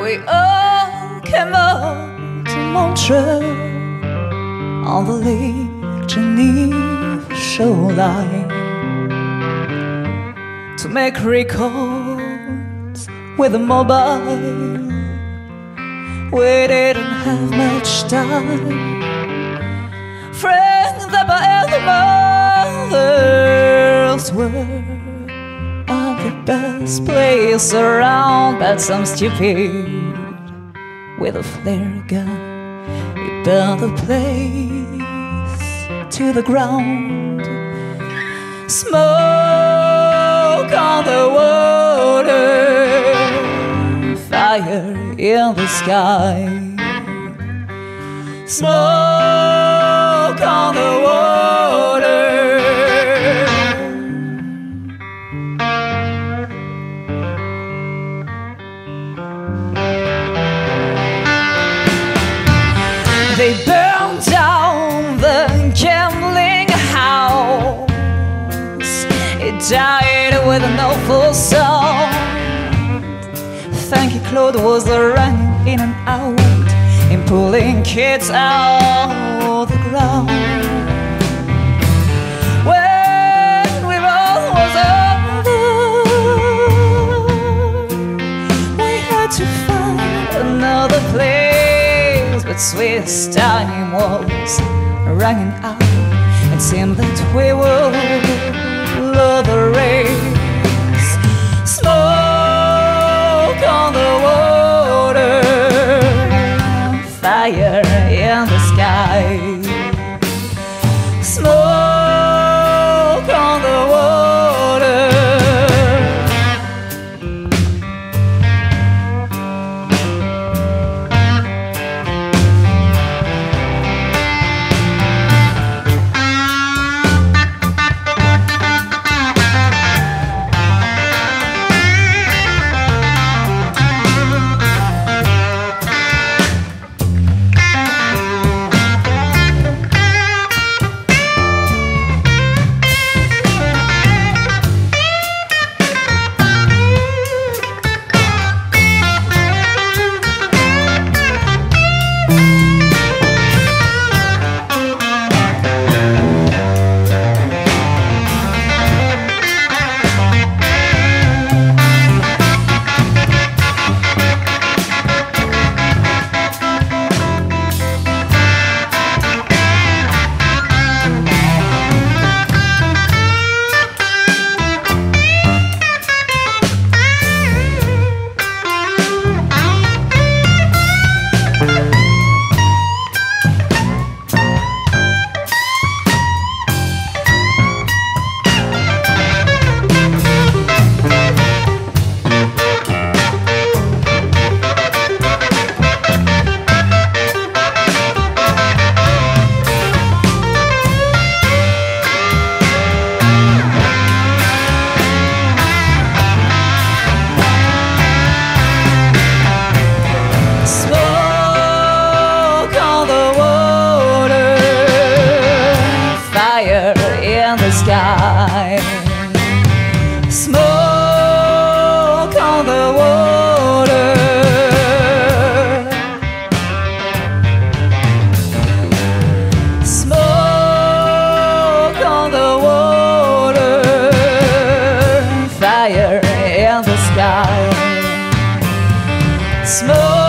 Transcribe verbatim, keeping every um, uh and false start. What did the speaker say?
we all came up to Montreux on the Lake Geneva shoreline to make records with a mobile. We didn't have much time. Friends that by the mothers were at the best place around, but some stupid with a flare gun he burned the place to the ground. Smoke on the water, fire in the sky. Smoke on the water. They burned down the gambling house. It died with an awful sound. Thank you, Claude was running in and out and pulling kids out the ground. When we all was over, we had to find another place, but Swiss time was running out. It seemed that we would love the race. Smoke on the water, fire in the sky. Smoke on the water. Smoke